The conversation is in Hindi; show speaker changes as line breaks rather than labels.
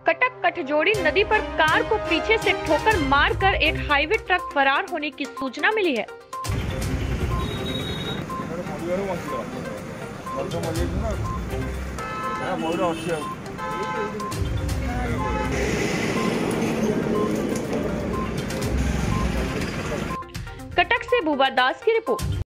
कटक कठजोड़ी नदी पर कार को पीछे से ठोकर मारकर एक हाईवे ट्रक फरार होने की सूचना मिली है। कटक से बुबा दास की रिपोर्ट।